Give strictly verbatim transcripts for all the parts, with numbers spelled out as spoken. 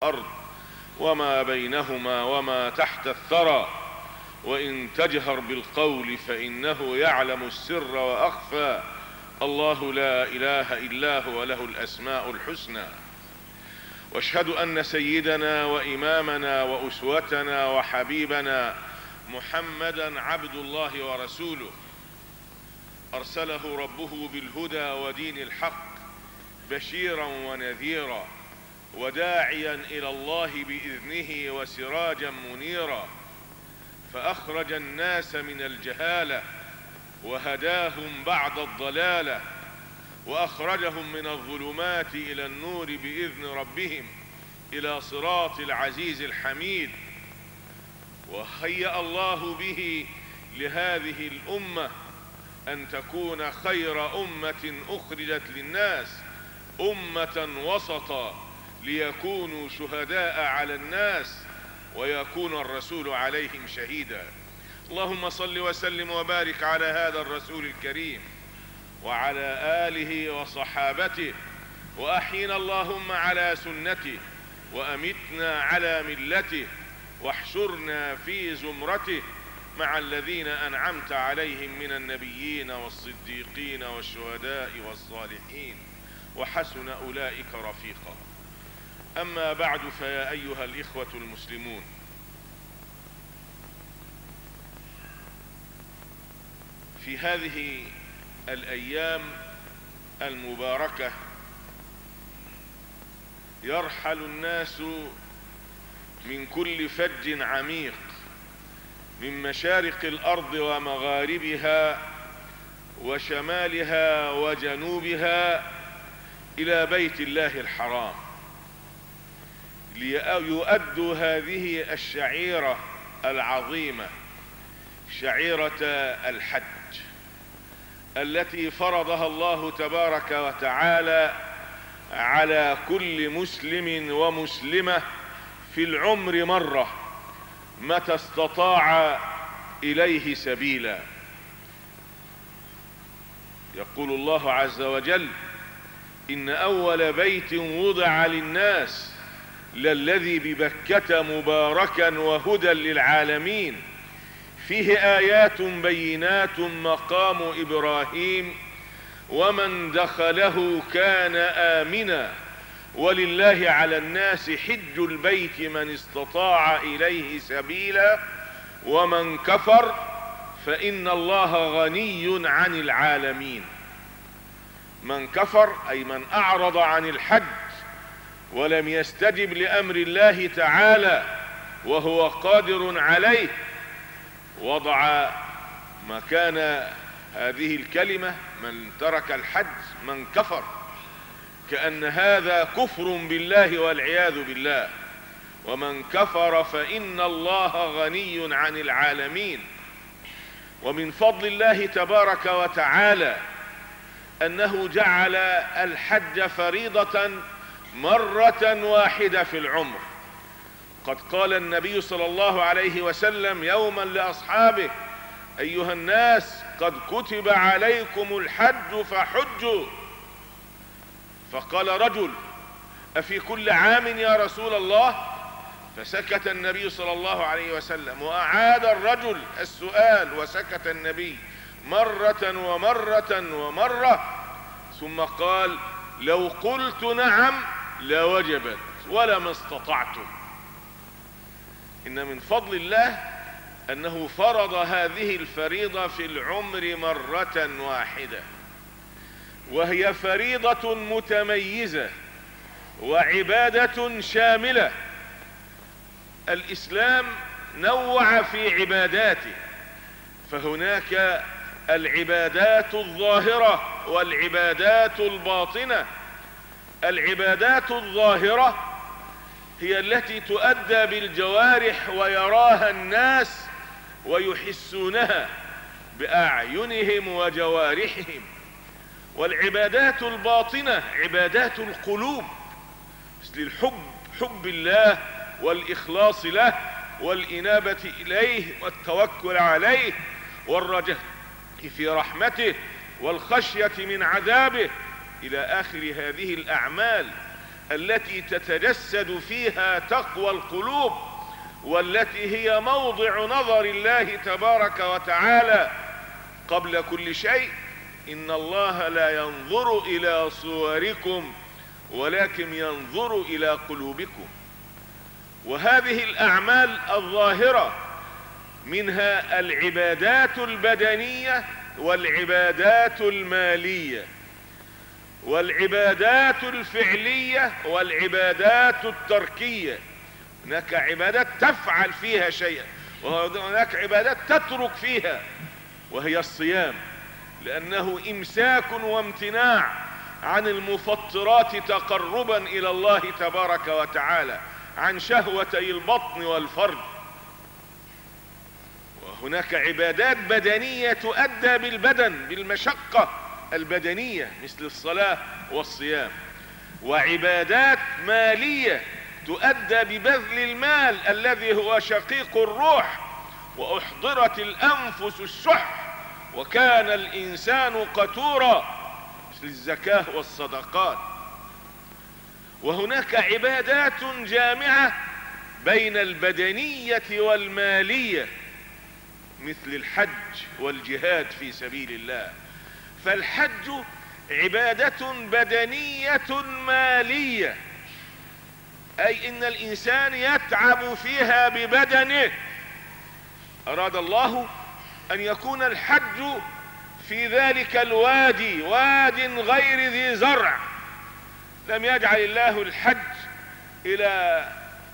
الأرض وما بينهما وما تحت الثرى، وإن تجهر بالقول فإنه يعلم السر وأخفى. الله لا إله إلا هو، له الأسماء الحسنى. واشهد أن سيدنا وإمامنا وأسوتنا وحبيبنا محمدا عبد الله ورسوله، أرسله ربه بالهدى ودين الحق بشيرا ونذيرا وداعيا إلى الله بإذنه وسراجا منيرا، فأخرج الناس من الجهالة وهداهم بعد الضلالة، وأخرجهم من الظلمات إلى النور بإذن ربهم إلى صراط العزيز الحميد. وهيأ الله به لهذه الأمة أن تكون خير أمة أخرجت للناس، أمة وسطا ليكونوا شهداء على الناس ويكون الرسول عليهم شهيدا. اللهم صل وسلم وبارك على هذا الرسول الكريم وعلى آله وصحابته، وأحينا اللهم على سنته وأمتنا على ملته، واحشرنا في زمرته مع الذين أنعمت عليهم من النبيين والصديقين والشهداء والصالحين، وحسن أولئك رفيقا. أما بعد، فيا أيها الإخوة المسلمون، في هذه الأيام المباركة يرحل الناس من كل فج عميق من مشارق الأرض ومغاربها وشمالها وجنوبها إلى بيت الله الحرام ليؤدوا هذه الشعيرة العظيمة، شعيرة الحج التي فرضها الله تبارك وتعالى على كل مسلم ومسلمة في العمر مرة متى استطاع إليه سبيلا. يقول الله عز وجل: إن أول بيت وضع للناس للذي ببكة مباركا وهدى للعالمين فيه آيات بينات مقام إبراهيم ومن دخله كان آمنا ولله على الناس حج البيت من استطاع إليه سبيلا ومن كفر فإن الله غني عن العالمين. من كفر أي من أعرض عن الحج ولم يستجب لأمر الله تعالى وهو قادر عليه، وضع مكان هذه الكلمة من ترك الحج من كفر، كأن هذا كفر بالله والعياذ بالله. ومن كفر فإن الله غني عن العالمين. ومن فضل الله تبارك وتعالى أنه جعل الحج فريضة مرة واحدة في العمر. قد قال النبي صلى الله عليه وسلم يوما لأصحابه: أيها الناس قد كتب عليكم الحج فحجوا. فقال رجل: أفي كل عام يا رسول الله؟ فسكت النبي صلى الله عليه وسلم، وأعاد الرجل السؤال وسكت النبي مرة ومرة ومرة، ثم قال: لو قلت نعم لوجبت ولما استطعتم. إن من فضل الله أنه فرض هذه الفريضة في العمر مرة واحدة، وهي فريضة متميزة وعبادة شاملة. الإسلام نوع في عباداته، فهناك العبادات الظاهرة والعبادات الباطنة. العبادات الظاهرة هي التي تؤدى بالجوارح ويراها الناس ويحسونها بأعينهم وجوارحهم. والعبادات الباطنة عبادات القلوب، مثل الحب، حب الله والإخلاص له والإنابة إليه والتوكل عليه والرجاء في رحمته والخشية من عذابه إلى آخر هذه الأعمال التي تتجسد فيها تقوى القلوب، والتي هي موضع نظر الله تبارك وتعالى قبل كل شيء. إن الله لا ينظر إلى صوركم ولكن ينظر إلى قلوبكم. وهذه الأعمال الظاهرة منها العبادات البدنية والعبادات المالية والعبادات الفعلية والعبادات التركية. هناك عبادات تفعل فيها شيئا وهناك عبادات تترك فيها، وهي الصيام، لأنه إمساك وامتناع عن المفطرات تقربا إلى الله تبارك وتعالى، عن شهوتي البطن والفرج. وهناك عبادات بدنية تؤدى بالبدن بالمشقة البدنية مثل الصلاة والصيام، وعبادات مالية تؤدى ببذل المال الذي هو شقيق الروح. وأحضرت الأنفس الشح وكان الإنسان قتورا مثل الزكاة والصدقات. وهناك عبادات جامعة بين البدنية والمالية مثل الحج والجهاد في سبيل الله. فالحج عبادة بدنية مالية، أي إن الإنسان يتعب فيها ببدنه. أراد الله أن يكون الحج في ذلك الوادي واد غير ذي زرع. لم يجعل الله الحج إلى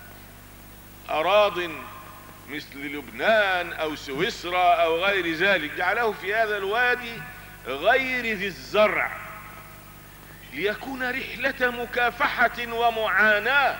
أراض مثل لبنان أو سويسرا أو غير ذلك، جعله في هذا الوادي غير ذي الزرع ليكون رحلة مكافحة ومعاناة،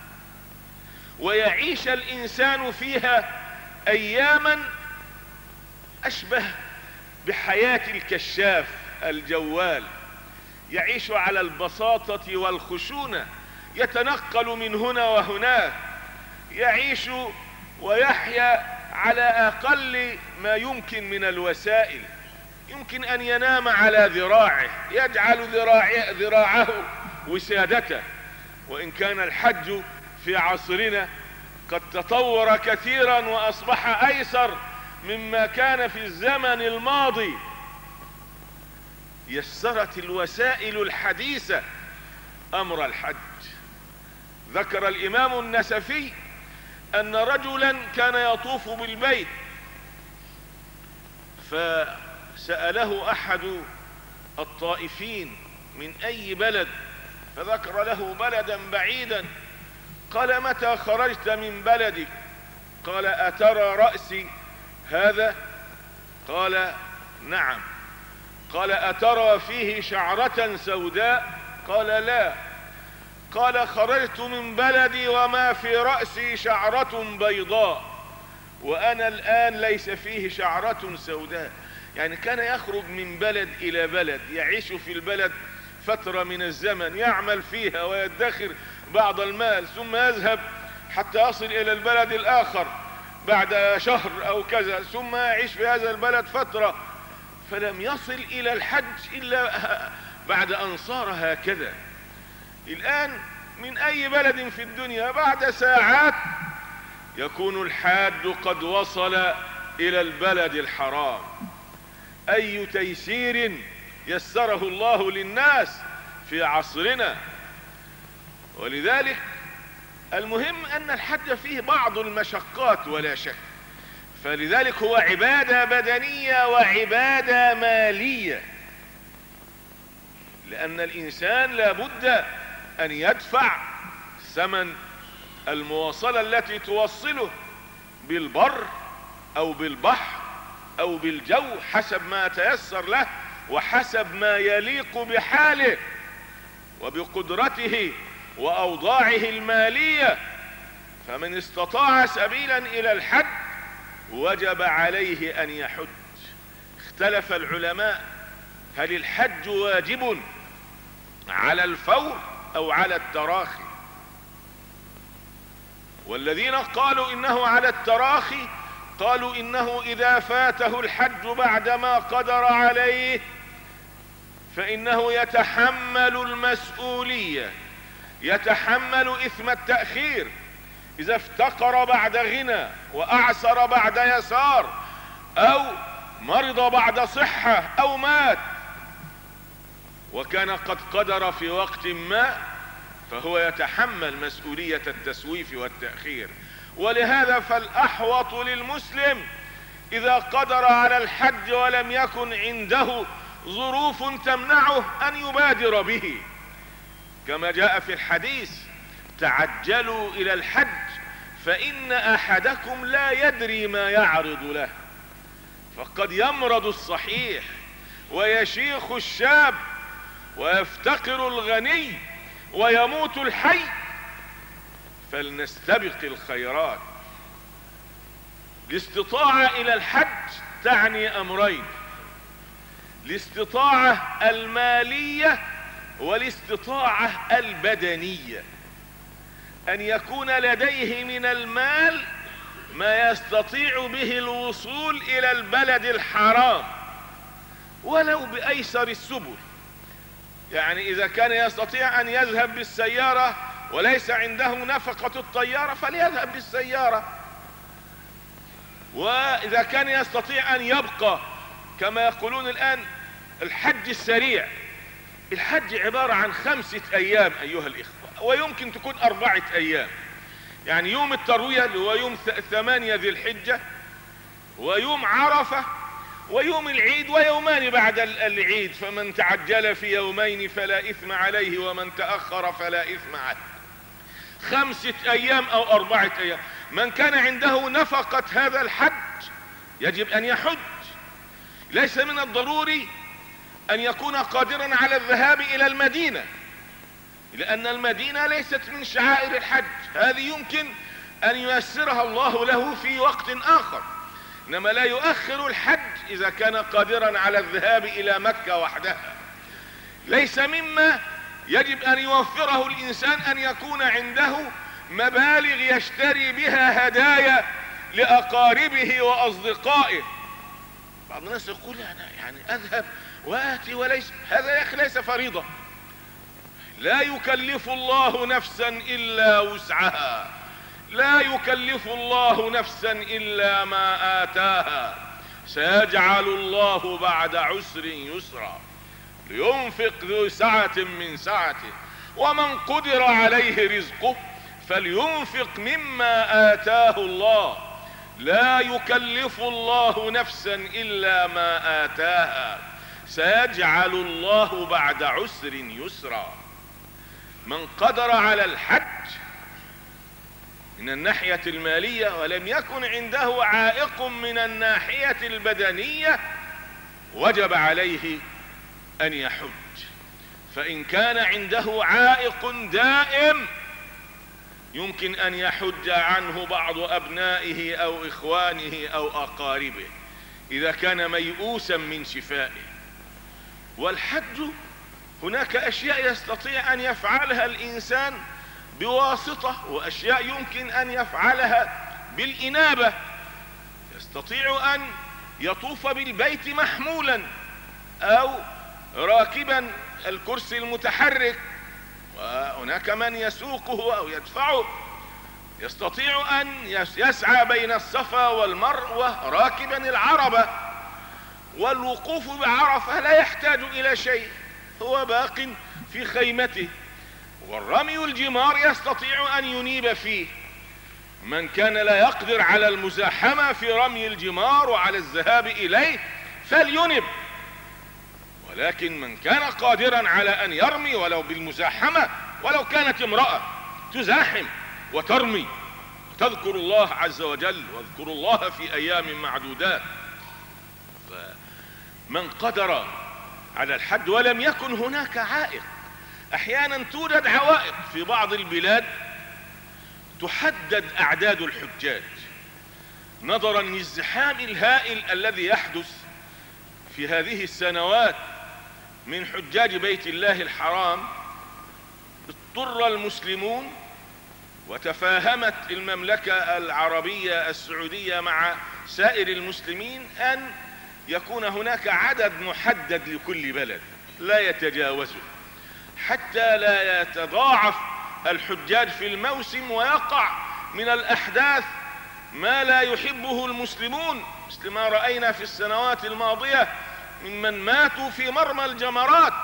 ويعيش الإنسان فيها أياما أشبه بحياة الكشاف الجوال، يعيش على البساطة والخشونة، يتنقل من هنا وهناك، يعيش ويحيا على أقل ما يمكن من الوسائل. يمكن أن ينام على ذراعه، يجعل ذراعه وسادته. وإن كان الحج في عصرنا قد تطور كثيرا وأصبح أيسر مما كان في الزمن الماضي، يسرت الوسائل الحديثة أمر الحج. ذكر الإمام النسفي أن رجلا كان يطوف بالبيت، فسأله أحد الطائفين من أي بلد، فذكر له بلدا بعيدا. قال: متى خرجت من بلدك؟ قال: أترى رأسي هذا؟ قال: نعم. قال: أترى فيه شعرة سوداء؟ قال: لا. قال: خرجت من بلدي وما في رأسي شعرة بيضاء، وأنا الآن ليس فيه شعرة سوداء. يعني كان يخرج من بلد إلى بلد، يعيش في البلد فترة من الزمن، يعمل فيها ويدخر بعض المال، ثم يذهب حتى يصل إلى البلد الآخر بعد شهر أو كذا، ثم يعيش في هذا البلد فترة. فلم يصل إلى الحج إلا بعد أن صار هكذا. الآن من أي بلد في الدنيا بعد ساعات يكون الحاج قد وصل إلى البلد الحرام. أي تيسير يسره الله للناس في عصرنا. ولذلك المهم أن الحج فيه بعض المشقات ولا شك، فلذلك هو عبادة بدنية وعبادة مالية، لأن الإنسان لابد أن يدفع ثمن المواصلة التي توصله بالبر أو بالبحر أو بالجو حسب ما تيسر له وحسب ما يليق بحاله وبقدرته وأوضاعه المالية. فمن استطاع سبيلا إلى الحج وجب عليه أن يحج. اختلف العلماء: هل الحج واجب على الفور أو على التراخي؟ والذين قالوا إنه على التراخي قالوا إنه إذا فاته الحج بعدما قدر عليه فإنه يتحمل المسؤولية، يتحمل إثم التأخير إذا افتقر بعد غنى وأعسر بعد يسار أو مرض بعد صحة أو مات وكان قد قدر في وقت ما، فهو يتحمل مسؤولية التسويف والتأخير. ولهذا فالأحوط للمسلم إذا قدر على الحج ولم يكن عنده ظروف تمنعه أن يبادر به، كما جاء في الحديث: تعجلوا إلى الحج فإن أحدكم لا يدري ما يعرض له. فقد يمرض الصحيح ويشيخ الشاب ويفتقر الغني ويموت الحي، فلنستبق الخيرات. الاستطاعة إلى الحج تعني أمرين: الاستطاعة المالية والاستطاعة البدنية، أن يكون لديه من المال ما يستطيع به الوصول إلى البلد الحرام ولو بأيسر السبل. يعني إذا كان يستطيع أن يذهب بالسيارة وليس عنده نفقة الطيارة فليذهب بالسيارة، وإذا كان يستطيع أن يبقى كما يقولون الآن الحج السريع. الحج عبارة عن خمسة أيام أيها الإخوة، ويمكن تكون أربعة أيام. يعني يوم التروية اللي هو يوم ثمانية ذي الحجة، ويوم عرفة، ويوم العيد، ويومان بعد العيد. فمن تعجل في يومين فلا إثم عليه ومن تأخر فلا إثم عليه. خمسة أيام أو أربعة أيام. من كان عنده نفقة هذا الحج يجب أن يحج. ليس من الضروري أن يكون قادرا على الذهاب إلى المدينة، لأن المدينة ليست من شعائر الحج، هذه يمكن أن ييسرها الله له في وقت آخر. إنما لا يؤخر الحج إذا كان قادرا على الذهاب إلى مكة وحدها. ليس مما يجب أن يوفره الإنسان أن يكون عنده مبالغ يشتري بها هدايا لأقاربه وأصدقائه. بعض الناس يقول أنا يعني أذهب وآتي، وليس هذا يا أخي ليس فريضة. لا يكلف الله نفسا إلا وسعها، لا يكلف الله نفسا إلا ما آتاها، سيجعل الله بعد عسر يسرا، لينفق ذو سعة من سعته ومن قدر عليه رزقه فلينفق مما آتاه الله، لا يكلف الله نفسا إلا ما آتاها، سيجعل الله بعد عسر يسرا. من قدر على الحج من الناحية المالية ولم يكن عنده عائق من الناحية البدنية وجب عليه أن يحج. فإن كان عنده عائق دائم يمكن أن يحج عنه بعض أبنائه أو إخوانه أو أقاربه إذا كان ميؤوسا من شفائه. والحج هناك أشياء يستطيع أن يفعلها الإنسان بواسطة، وأشياء يمكن أن يفعلها بالإنابة. يستطيع أن يطوف بالبيت محمولا أو راكبا الكرسي المتحرك، وهناك من يسوقه أو يدفعه. يستطيع أن يسعى بين الصفا والمروة راكبا العربة. والوقوف بعرفة لا يحتاج إلى شيء، هو باق في خيمته. والرمي الجمار يستطيع أن ينيب فيه. من كان لا يقدر على المزاحمة في رمي الجمار وعلى الذهاب إليه فلينب. ولكن من كان قادرا على أن يرمي ولو بالمزاحمة، ولو كانت امرأة تزاحم وترمي وتذكر الله عز وجل، واذكروا الله في أيام معدودات. فمن قدر على الحج ولم يكن هناك عائق. أحيانا توجد عوائق في بعض البلاد، تحدد أعداد الحجاج نظرا للزحام الهائل الذي يحدث في هذه السنوات من حجاج بيت الله الحرام. اضطر المسلمون وتفاهمت المملكة العربية السعودية مع سائر المسلمين أن يكون هناك عدد محدد لكل بلد لا يتجاوزه، حتى لا يتضاعف الحجاج في الموسم ويقع من الأحداث ما لا يحبه المسلمون، مثل ما رأينا في السنوات الماضية ممن ماتوا في مرمى الجمرات.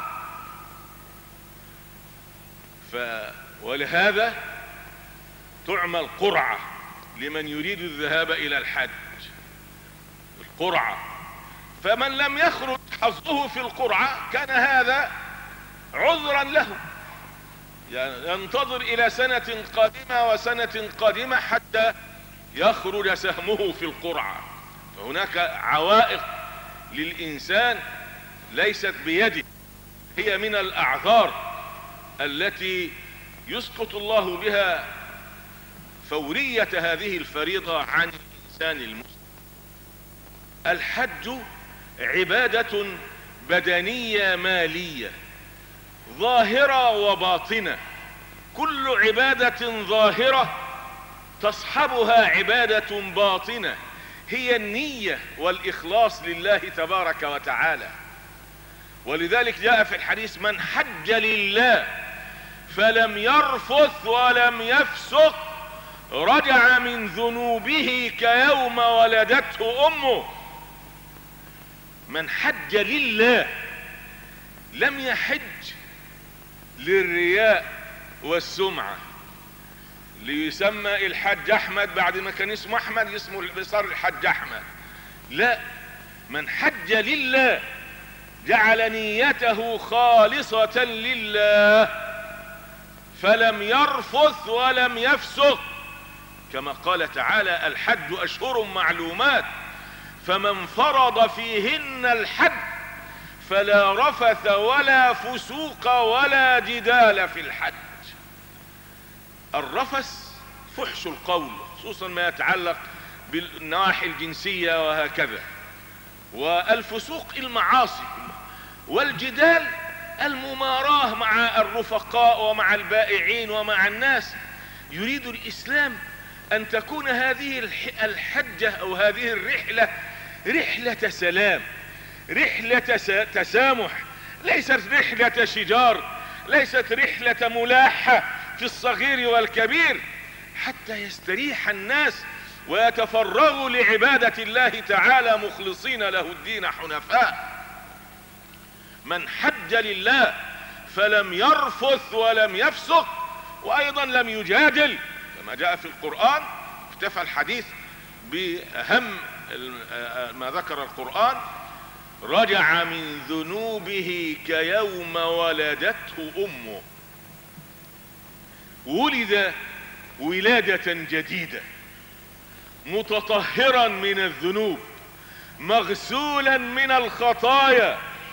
ف... ولهذا تعمل قرعة لمن يريد الذهاب إلى الحج، القرعة. فمن لم يخرج حظه في القرعة كان هذا عذرا له، يعني ينتظر إلى سنة قادمة وسنة قادمة حتى يخرج سهمه في القرعة. فهناك عوائق للإنسان ليست بيده، هي من الأعذار التي يسقط الله بها فورية هذه الفريضة عن الإنسان المسلم. الحج عبادة بدنية مالية ظاهرة وباطنة. كل عبادة ظاهرة تصحبها عبادة باطنة، هي النية والإخلاص لله تبارك وتعالى. ولذلك جاء في الحديث: من حج لله فلم يرفث ولم يفسق رجع من ذنوبه كيوم ولدته أمه. من حج لله، لم يحج للرياء والسمعة ليسمى الحج أحمد، بعد ما كان اسمه أحمد اسمه صار الحج أحمد. لا، من حج لله جعل نيته خالصة لله فلم يرفث ولم يفسق، كما قال تعالى: الحج أشهر معلومات فمن فرض فيهن الحج فلا رفث ولا فسوق ولا جدال في الحج. الرفث فحش القول، خصوصا ما يتعلق بالنواحي الجنسية وهكذا، والفسوق المعاصي، والجدال المماراة مع الرفقاء ومع البائعين ومع الناس. يريد الإسلام أن تكون هذه الحجة أو هذه الرحلة رحلة سلام، رحلة تسامح، ليست رحلة شجار، ليست رحلة ملاحة في الصغير والكبير، حتى يستريح الناس ويتفرغوا لعبادة الله تعالى مخلصين له الدين حنفاء. من حج لله فلم يرفث ولم يفسق، وأيضا لم يجادل، كما جاء في القرآن. اكتفى الحديث بأهم ما ذكر القرآن: رجع من ذنوبه كيوم ولدته أمه. ولد ولادة جديدة، متطهرا من الذنوب، مغسولا من الخطايا.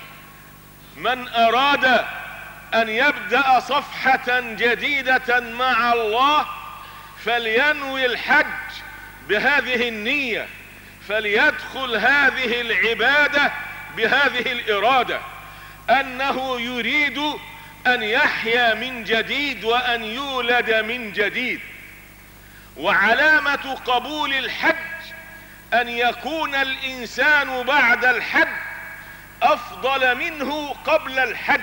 من أراد أن يبدأ صفحة جديدة مع الله فلينوي الحج بهذه النية، فليدخل هذه العبادة بهذه الإرادة، أنه يريد أن يحيا من جديد وأن يولد من جديد. وعلامة قبول الحج أن يكون الإنسان بعد الحج أفضل منه قبل الحج.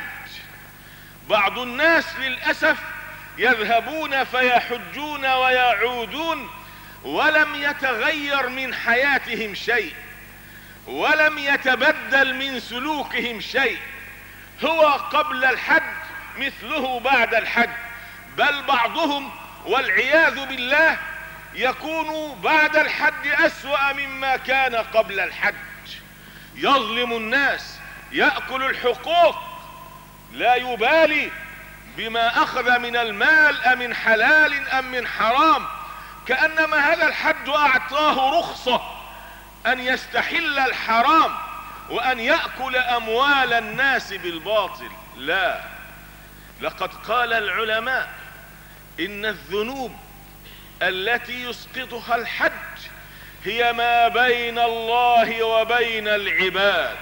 بعض الناس للأسف يذهبون فيحجون ويعودون ولم يتغير من حياتهم شيء، ولم يتبدل من سلوكهم شيء. هو قبل الحج مثله بعد الحج، بل بعضهم والعياذ بالله يكون بعد الحج أسوأ مما كان قبل الحج. يظلم الناس، يأكل الحقوق، لا يبالي بما أخذ من المال أم من حلال أم من حرام، كأنما هذا الحج أعطاه رخصة أن يستحل الحرام وأن يأكل أموال الناس بالباطل. لا، لقد قال العلماء إن الذنوب التي يسقطها الحج هي ما بين الله وبين العباد.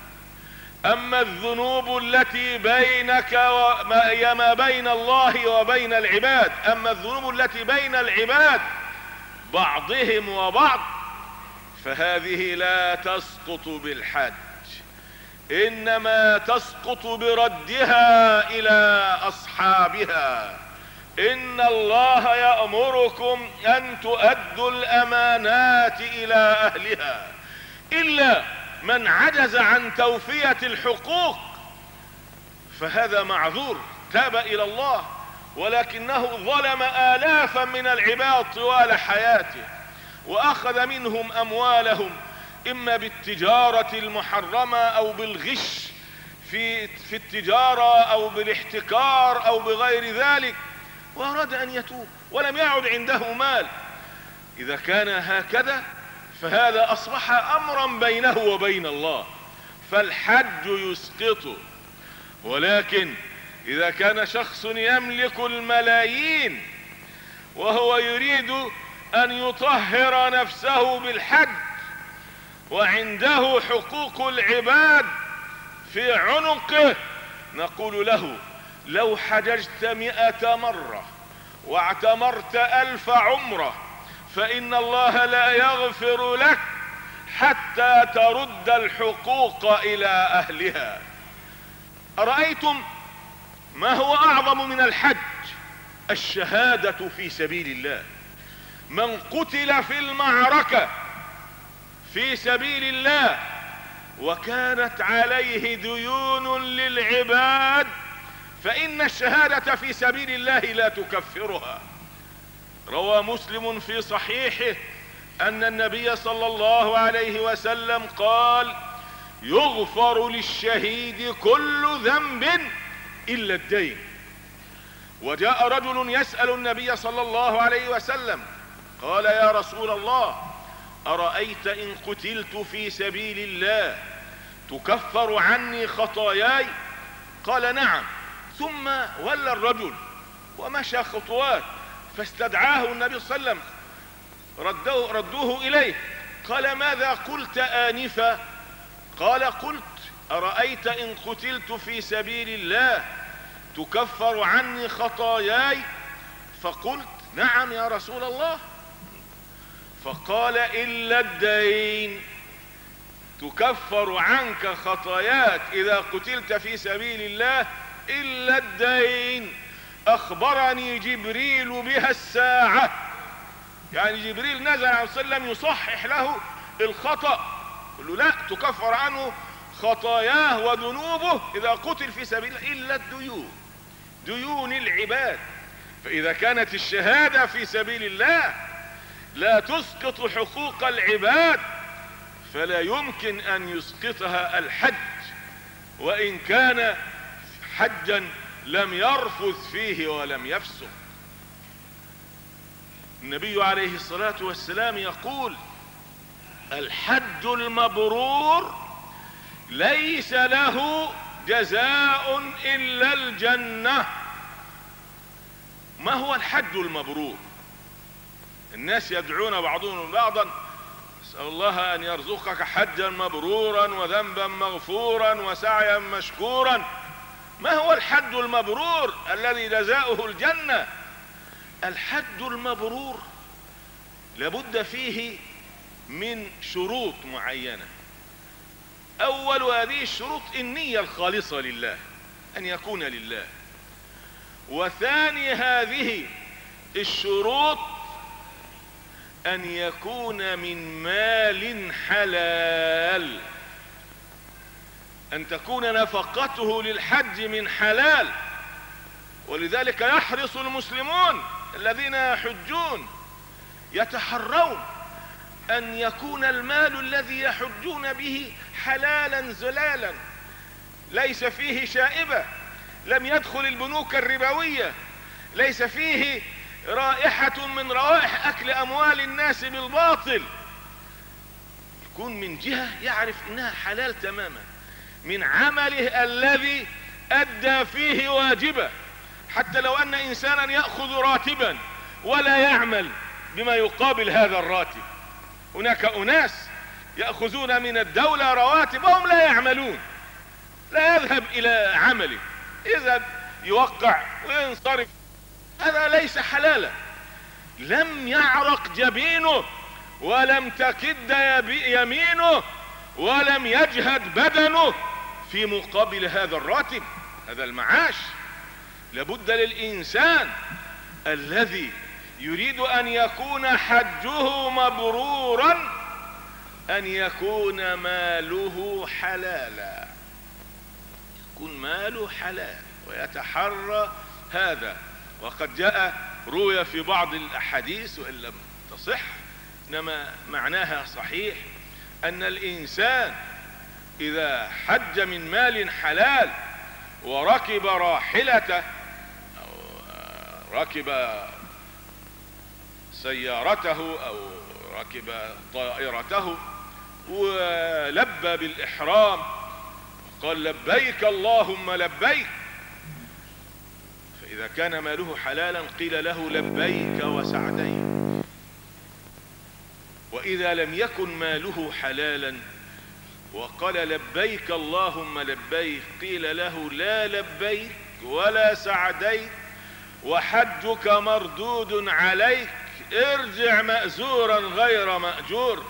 أما الذنوب التي بينك وما هي ما بين الله وبين العباد. أما الذنوب التي بين العباد بعضهم وبعض فهذه لا تسقط بالحج، إنما تسقط بردها إلى أصحابها إن الله يأمركم أن تؤدوا الأمانات إلى أهلها، إلا من عجز عن توفية الحقوق فهذا معذور، تاب إلى الله، ولكنه ظلم آلافا من العباد طوال حياته، وأخذ منهم أموالهم إما بالتجارة المحرمة أو بالغش في في التجارة أو بالاحتكار أو بغير ذلك، وأراد أن يتوب ولم يعد عنده مال. إذا كان هكذا فهذا أصبح أمرا بينه وبين الله، فالحج يسقطه. ولكن إذا كان شخص يملك الملايين وهو يريد أن يطهر نفسه بالحج وعنده حقوق العباد في عنقه، نقول له لو حججت مئة مرة واعتمرت ألف عمرة فإن الله لا يغفر لك حتى ترد الحقوق إلى أهلها. أرأيتم ما هو أعظم من الحج؟ الشهادة في سبيل الله. من قتل في المعركة في سبيل الله وكانت عليه ديون للعباد فإن الشهادة في سبيل الله لا تكفرها. روى مسلم في صحيحه أن النبي صلى الله عليه وسلم قال: يغفر للشهيد كل ذنب إلا الدين. وجاء رجل يسأل النبي صلى الله عليه وسلم قال: يا رسول الله، أرأيت إن قتلت في سبيل الله تكفر عني خطاياي؟ قال: نعم. ثم ولى الرجل ومشى خطوات فاستدعاه النبي صلى الله عليه وسلم، ردوه, ردوه إليه، قال: ماذا قلت آنفا؟ قال: قلت: أرأيت إن قتلت في سبيل الله تكفر عني خطاياي؟ فقلت: نعم يا رسول الله. فقال: إلا الدين. تكفر عنك خطاياك إذا قتلت في سبيل الله إلا الدين. أخبرني جبريل بها الساعة، يعني جبريل نزل عليه وسلم يصحح له الخطأ، يقول له لا، تكفر عنه خطاياه وذنوبه إذا قتل في سبيل الله إلا الديون، ديون العباد. فإذا كانت الشهادة في سبيل الله لا تسقط حقوق العباد فلا يمكن أن يسقطها الحج، وإن كان حجا لم يرفث فيه ولم يفسق. النبي عليه الصلاة والسلام يقول: الحج المبرور ليس له جزاء إلا الجنة. ما هو الحج المبرور؟ الناس يدعون بعضهم بعضا: اسأل الله أن يرزقك حجا مبرورا وذنبا مغفورا وسعيا مشكورا. ما هو الحج المبرور الذي جزاؤه الجنة؟ الحج المبرور لابد فيه من شروط معينة. أول هذه الشروط النية الخالصة لله، أن يكون لله. وثاني هذه الشروط أن يكون من مال حلال، أن تكون نفقته للحج من حلال. ولذلك يحرص المسلمون الذين يحجون يتحرون أن يكون المال الذي يحجون به حلالا زلالا، ليس فيه شائبة، لم يدخل البنوك الربوية، ليس فيه رائحة من روائح أكل أموال الناس بالباطل. يكون من جهة يعرف إنها حلال تماما من عمله الذي أدى فيه واجبه، حتى لو أن إنسانا يأخذ راتبا ولا يعمل بما يقابل هذا الراتب. هناك أناس يأخذون من الدولة رواتب وهم لا يعملون، لا يذهب إلى عمله، يذهب يوقع وينصرف. هذا ليس حلالا، لم يعرق جبينه ولم تكد يمينه ولم يجهد بدنه في مقابل هذا الراتب، هذا المعاش. لابد للإنسان الذي يريد أن يكون حجه مبرورا أن يكون ماله حلالا، يكون ماله حلال ويتحرى هذا. وقد جاء روي في بعض الأحاديث وإن لم تصح إنما معناها صحيح أن الإنسان إذا حج من مال حلال وركب راحلته أو ركب سيارته أو ركب طائرته ولبى بالإحرام قال لبيك اللهم لبيك، فإذا كان ماله حلالا قيل له لبيك وسعديك. وإذا لم يكن ماله حلالا وقال لبيك اللهم لبيك قيل له لا لبيك ولا سعديك وحجك مردود عليك، ارجع مأزورا غير مأجور،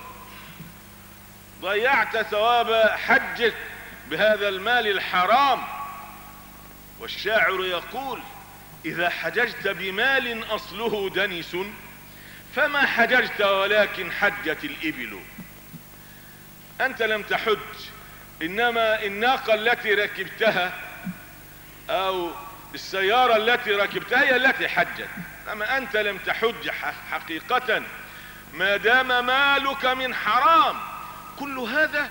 ضيعت ثواب حجك بهذا المال الحرام. والشاعر يقول إذا حججت بمال أصله دنس فما حججت ولكن حجت الإبل. أنت لم تحج، إنما الناقة التي ركبتها أو السيارة التي ركبتها هي التي حجت، أما أنت لم تحج حقيقة ما دام مالك من حرام. كل هذا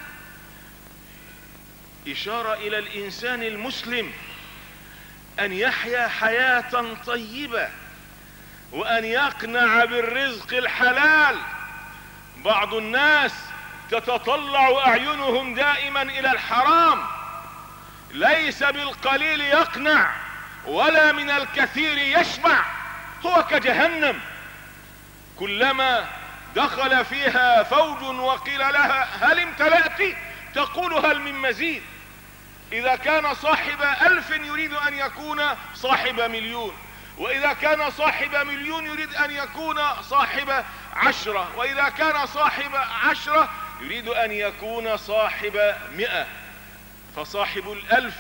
إشارة إلى الإنسان المسلم أن يحيا حياة طيبة وأن يقنع بالرزق الحلال. بعض الناس تتطلع أعينهم دائما إلى الحرام، ليس بالقليل يقنع ولا من الكثير يشبع، هو كجهنم كلما دخل فيها فوج وقيل لها هل امتلأت تقول هل من مزيد. إذا كان صاحب ألف يريد أن يكون صاحب مليون، وإذا كان صاحب مليون يريد أن يكون صاحب عشرة، وإذا كان صاحب عشرة يريد أن يكون صاحب مئة. فصاحب الألف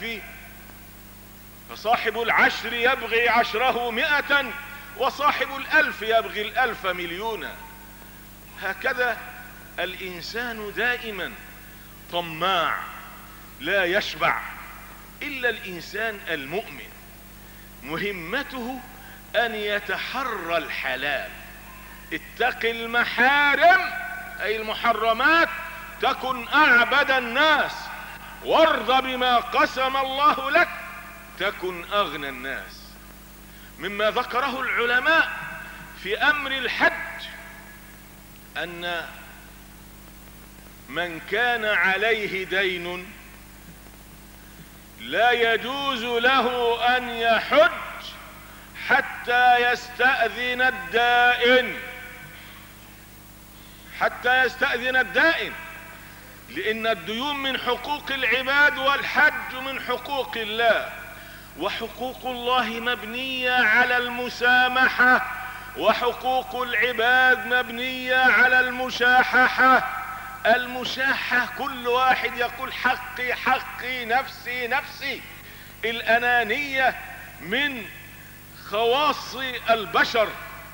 فصاحب العشر يبغي عشره مئة، وصاحب الألف يبغي الألف مليونا. هكذا الإنسان دائما طماع لا يشبع إلا الإنسان المؤمن، مهمته أن يتحرى الحلال. اتق المحارم أي المحرمات تكن أعبد الناس، وارض بما قسم الله لك تكن أغنى الناس. مما ذكره العلماء في أمر الحج أن من كان عليه دين لا يجوز له أن يحج حتى يستأذن الدائن، حتى يستأذن الدائن، لأن الديون من حقوق العباد والحج من حقوق الله، وحقوق الله مبنية على المسامحة، وحقوق العباد مبنية على المشاححة. المشاحة كل واحد يقول حقي حقي نفسي نفسي. الأنانية من خواص البشر،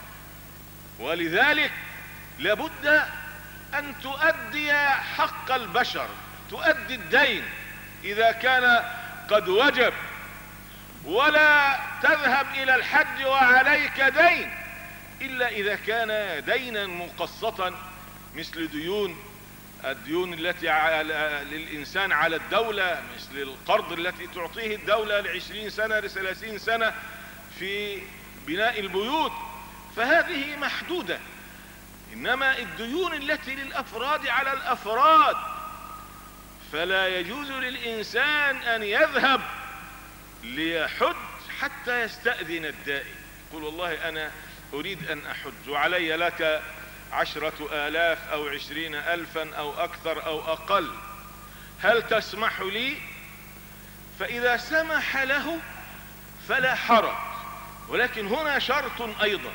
ولذلك لابد أن تؤدي حق البشر، تؤدي الدين إذا كان قد وجب، ولا تذهب إلى الحج وعليك دين إلا إذا كان دينا مقسطا، مثل ديون الديون التي على للإنسان على الدولة، مثل القرض التي تعطيه الدولة لعشرين سنة لثلاثين سنة في بناء البيوت، فهذه محدودة. إنما الديون التي للأفراد على الأفراد، فلا يجوز للإنسان أن يذهب ليحج حتى يستأذن الدائن، يقول والله أنا أريد أن أحج وعلي لك عشرة آلاف أو عشرين ألفا أو أكثر أو أقل، هل تسمح لي؟ فإذا سمح له فلا حرج، ولكن هنا شرط أيضا،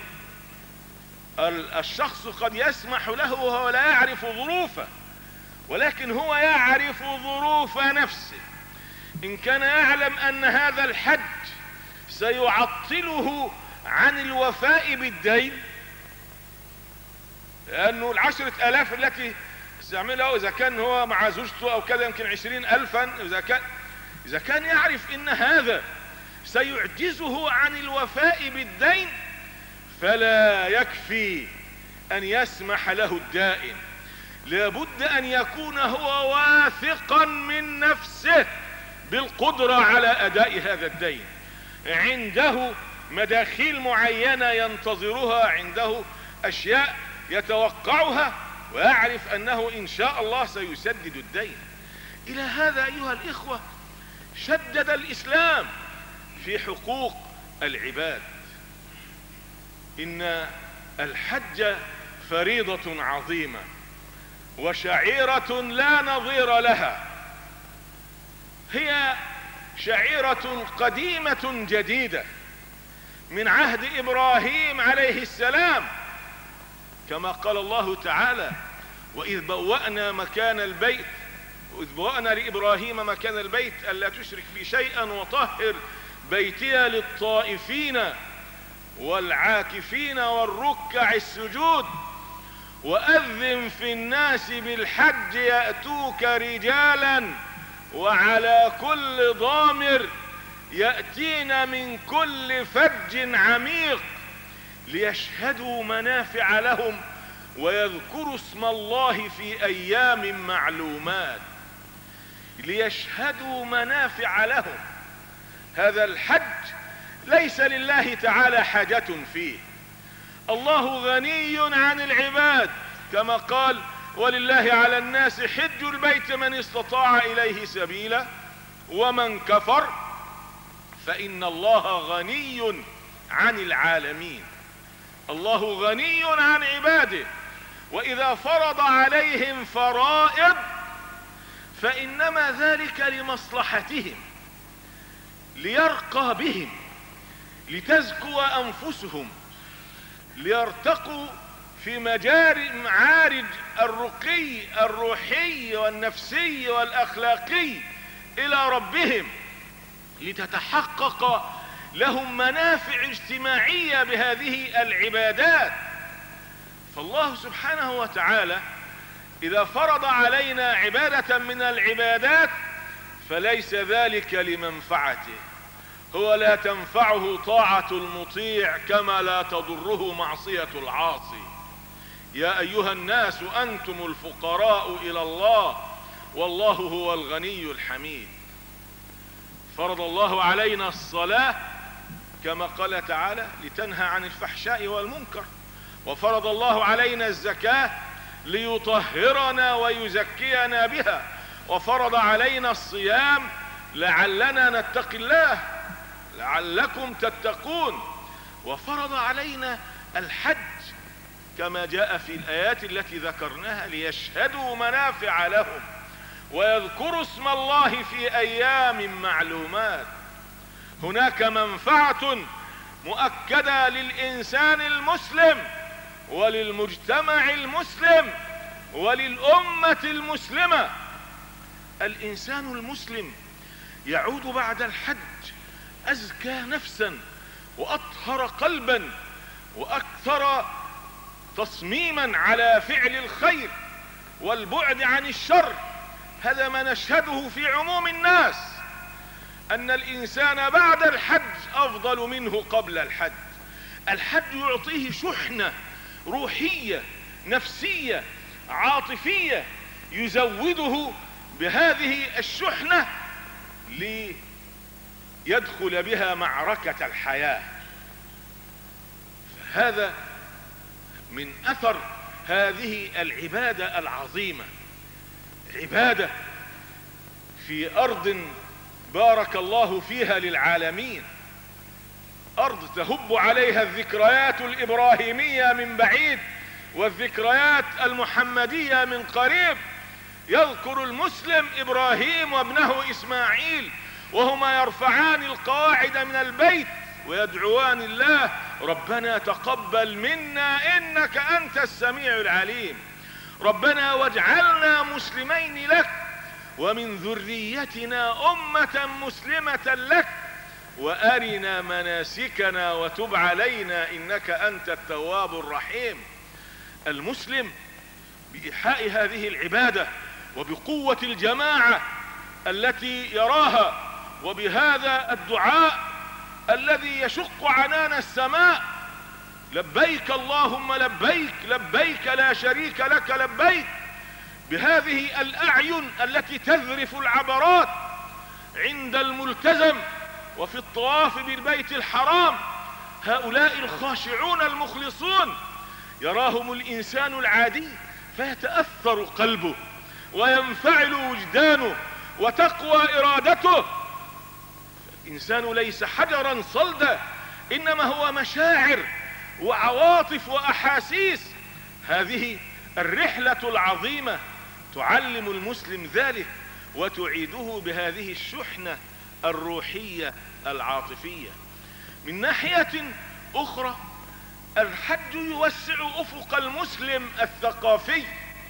الشخص قد يسمح له وهو لا يعرف ظروفه، ولكن هو يعرف ظروف نفسه. إن كان يعلم أن هذا الحج سيعطله عن الوفاء بالدين، لأنه العشرة آلاف التي استعملها إذا كان هو مع زوجته أو كذا يمكن عشرين ألفا، إذا كان إذا كان يعرف إن هذا سيعجزه عن الوفاء بالدين فلا يكفي أن يسمح له الدائن، لابد أن يكون هو واثقا من نفسه بالقدرة على أداء هذا الدين، عنده مداخيل معينة ينتظرها، عنده أشياء يتوقعها، ويعرف أنه إن شاء الله سيسدد الدين. إلى هذا أيها الإخوة شدد الإسلام في حقوق العباد. إن الحج فريضة عظيمة وشعيرة لا نظير لها، هي شعيرة قديمة جديدة من عهد إبراهيم عليه السلام، كما قال الله تعالى: وإذ بوأنا مكان البيت وإذ بوأنا لإبراهيم مكان البيت ألا تشرك بي شيئا وطهر بيتي للطائفين والعاكفين والركع السجود وأذن في الناس بالحج يأتوك رجالا وعلى كل ضامر يأتين من كل فج عميق ليشهدوا منافع لهم ويذكروا اسم الله في أيام معلومات. ليشهدوا منافع لهم. هذا الحج ليس لله تعالى حاجة فيه، الله غني عن العباد، كما قال: ولله على الناس حج البيت من استطاع إليه سبيلا ومن كفر فإن الله غني عن العالمين. الله غني عن عباده، وإذا فرض عليهم فرائض فإنما ذلك لمصلحتهم، ليرقى بهم، لتزكو أنفسهم، ليرتقوا في مجاري معارج الرقي الروحي والنفسي والأخلاقي إلى ربهم، لتتحقق لهم منافع اجتماعية بهذه العبادات. فالله سبحانه وتعالى إذا فرض علينا عبادة من العبادات فليس ذلك لمنفعته، هو لا تنفعه طاعة المطيع كما لا تضره معصية العاصي. يا أيها الناس أنتم الفقراء إلى الله والله هو الغني الحميد. فرض الله علينا الصلاة كما قال تعالى: لتنهى عن الفحشاء والمنكر. وفرض الله علينا الزكاة ليطهرنا ويزكينا بها. وفرض علينا الصيام لعلنا نتقي الله، لعلكم تتقون. وفرض علينا الحج كما جاء في الآيات التي ذكرناها: ليشهدوا منافع لهم ويذكروا اسم الله في أيام معلومات. هناك منفعة مؤكدة للإنسان المسلم وللمجتمع المسلم وللأمة المسلمة. الإنسان المسلم يعود بعد الحج أزكى نفسا وأطهر قلبا وأكثر تصميما على فعل الخير والبعد عن الشر. هذا ما نشهده في عموم الناس، أن الإنسان بعد الحج أفضل منه قبل الحج. الحج يعطيه شحنة روحية نفسية عاطفية يزوده بهذه الشحنة ليدخل بها معركة الحياة. فهذا من أثر هذه العبادة العظيمة، عبادة في أرض بارك الله فيها للعالمين، أرض تهب عليها الذكريات الإبراهيمية من بعيد والذكريات المحمدية من قريب. يذكر المسلم إبراهيم وابنه إسماعيل وهما يرفعان القواعد من البيت ويدعوان الله: ربنا تقبل منا إنك أنت السميع العليم، ربنا واجعلنا مسلمين لك ومن ذريتنا أمة مسلمة لك وأرنا مناسكنا وتب علينا إنك أنت التواب الرحيم. المسلم بإيحاء هذه العبادة وبقوة الجماعة التي يراها وبهذا الدعاء الذي يشق عنان السماء: لبيك اللهم لبيك لبيك لا شريك لك لبيك، بهذه الأعين التي تذرف العبرات عند الملتزم وفي الطواف بالبيت الحرام، هؤلاء الخاشعون المخلصون يراهم الإنسان العادي فيتأثر قلبه وينفعل وجدانه وتقوى إرادته. الإنسان ليس حجرا صلدا، إنما هو مشاعر وعواطف وأحاسيس. هذه الرحلة العظيمة تعلم المسلم ذلك وتعيده بهذه الشحنة الروحية العاطفية. من ناحية أخرى الحج يوسع أفق المسلم الثقافي.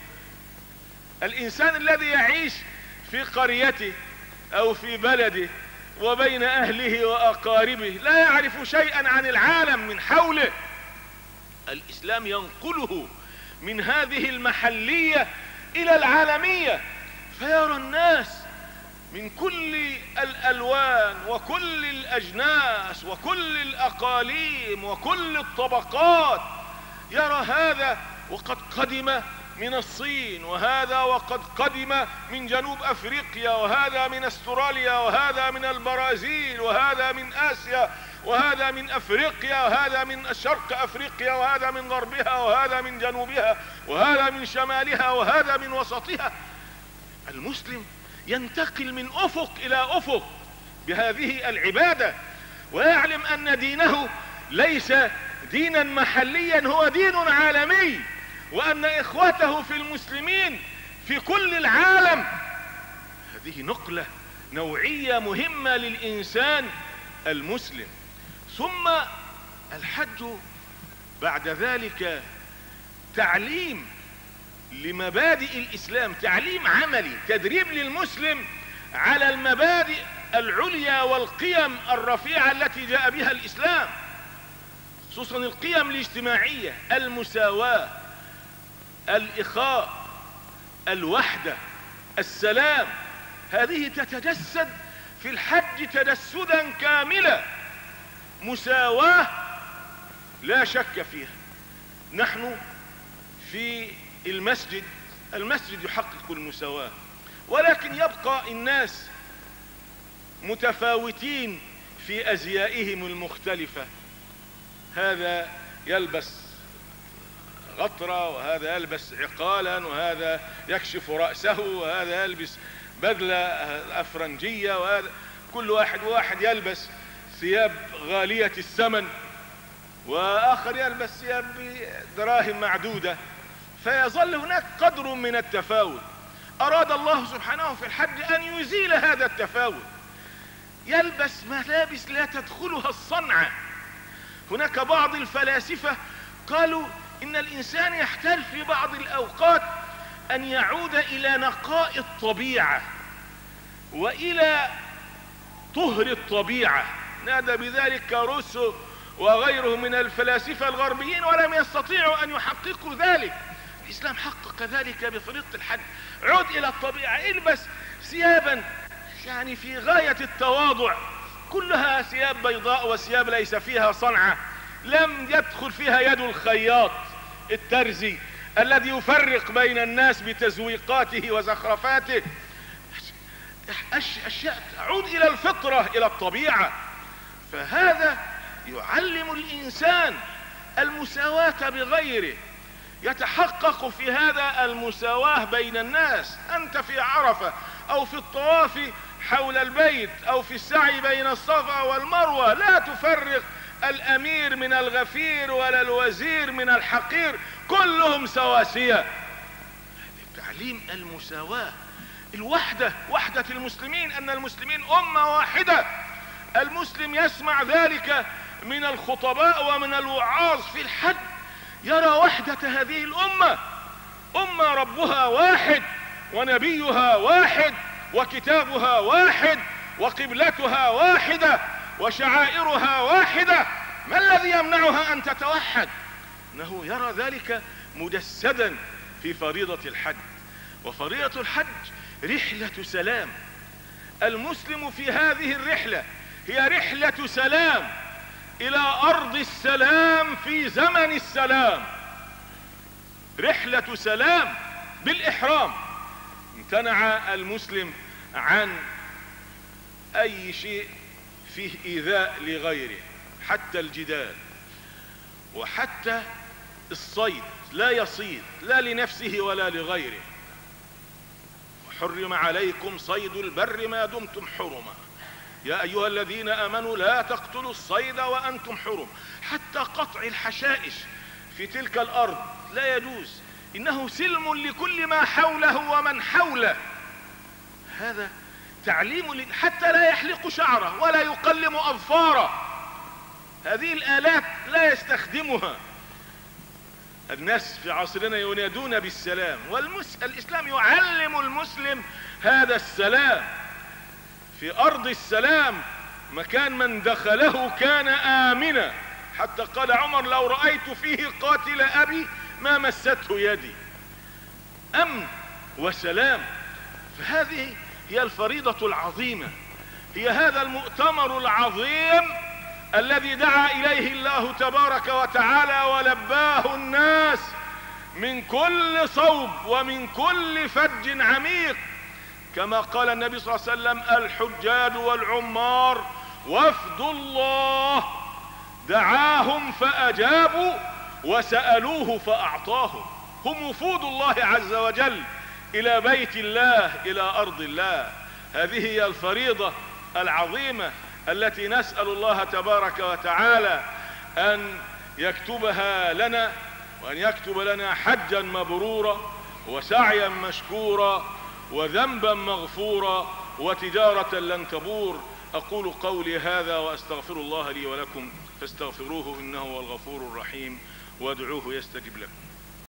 الإنسان الذي يعيش في قريته أو في بلده وبين أهله وأقاربه لا يعرف شيئا عن العالم من حوله، الإسلام ينقله من هذه المحلية إلى العالمية، فيرى الناس من كل الألوان وكل الأجناس وكل الأقاليم وكل الطبقات. يرى هذا وقد قدم من الصين، وهذا وقد قدم من جنوب أفريقيا، وهذا من استراليا، وهذا من البرازيل، وهذا من آسيا، وهذا من أفريقيا، وهذا من شرق أفريقيا، وهذا من غربها، وهذا من جنوبها، وهذا من شمالها، وهذا من وسطها. المسلم ينتقل من أفق إلى أفق بهذه العبادة، ويعلم أن دينه ليس دينا محليا، هو دين عالمي، وأن إخوته في المسلمين في كل العالم. هذه نقلة نوعية مهمة للإنسان المسلم. ثم الحج بعد ذلك تعليم لمبادئ الإسلام، تعليم عملي، تدريب للمسلم على المبادئ العليا والقيم الرفيعة التي جاء بها الإسلام، خصوصا القيم الاجتماعية: المساواة، الإخاء، الوحدة، السلام. هذه تتجسد في الحج تجسدا كاملا. مساواة لا شك فيها. نحن في المسجد، المسجد يحقق المساواة، ولكن يبقى الناس متفاوتين في أزيائهم المختلفة. هذا يلبس غطرة، وهذا يلبس عقالا، وهذا يكشف رأسه، وهذا يلبس بدلة أفرنجية، وهذا كل واحد واحد يلبس ثياب غالية الثمن، وآخر يلبس ثياب بدراهم معدودة، فيظل هناك قدر من التفاوت. أراد الله سبحانه في الحج أن يزيل هذا التفاوت. يلبس ملابس لا تدخلها الصنعة. هناك بعض الفلاسفة قالوا إن الإنسان يحتاج في بعض الأوقات أن يعود إلى نقاء الطبيعة وإلى طهر الطبيعة. نادى بذلك روسو وغيره من الفلاسفة الغربيين، ولم يستطيعوا أن يحققوا ذلك. الإسلام حقق ذلك بطريقة الحج. عد إلى الطبيعة، البس ثيابا يعني في غاية التواضع، كلها ثياب بيضاء وثياب ليس فيها صنعة، لم يدخل فيها يد الخياط الترزي الذي يفرق بين الناس بتزويقاته وزخرفاته. أشياء تعود إلى الفطرة، إلى الطبيعة. فهذا يعلم الإنسان المساواة بغيره، يتحقق في هذا المساواة بين الناس. أنت في عرفة أو في الطواف حول البيت أو في السعي بين الصفا والمروة لا تفرق الأمير من الغفير ولا الوزير من الحقير، كلهم سواسية. تعليم المساواة. الوحدة، وحدة المسلمين، أن المسلمين أمة واحدة. المسلم يسمع ذلك من الخطباء ومن الوعاظ في الحج، يرى وحدة هذه الأمة، أمة ربها واحد ونبيها واحد وكتابها واحد وقبلتها واحدة وشعائرها واحدة، ما الذي يمنعها أن تتوحد؟ إنه يرى ذلك مجسدا في فريضة الحج. وفريضة الحج رحلة سلام. المسلم في هذه الرحلة هي رحلة سلام إلى أرض السلام في زمن السلام، رحلة سلام بالإحرام. امتنع المسلم عن أي شيء فيه إيذاء لغيره، حتى الجدال وحتى الصيد، لا يصيد لا لنفسه ولا لغيره. وحرم عليكم صيد البر ما دمتم حرما، يا أيها الذين آمنوا لا تقتلوا الصيد وأنتم حرم. حتى قطع الحشائش في تلك الأرض لا يجوز، إنه سلم لكل ما حوله ومن حوله. هذا تعليم، حتى لا يحلق شعره ولا يقلم أظفاره. هذه الآلات لا يستخدمها. الناس في عصرنا ينادون بالسلام، والإسلام يعلم المسلم هذا السلام. في أرض السلام مكان من دخله كان آمنا، حتى قال عمر لو رأيت فيه قاتل أبي ما مسته يدي. أمن وسلام. فهذه هي الفريضة العظيمة، هي هذا المؤتمر العظيم الذي دعا إليه الله تبارك وتعالى ولباه الناس من كل صوب ومن كل فج عميق. كما قال النبي صلى الله عليه وسلم الحجاج والعمار وفد الله، دعاهم فأجابوا وسألوه فأعطاهم. هم وفود الله عز وجل إلى بيت الله، إلى أرض الله. هذه هي الفريضة العظيمة التي نسأل الله تبارك وتعالى أن يكتبها لنا، وأن يكتب لنا حجا مبرورا وسعيا مشكورا وذنبا مغفورا وتجارة لن تبور. أقول قولي هذا وأستغفر الله لي ولكم، فاستغفروه إنه هو الغفور الرحيم، وادعوه يستجب لكم.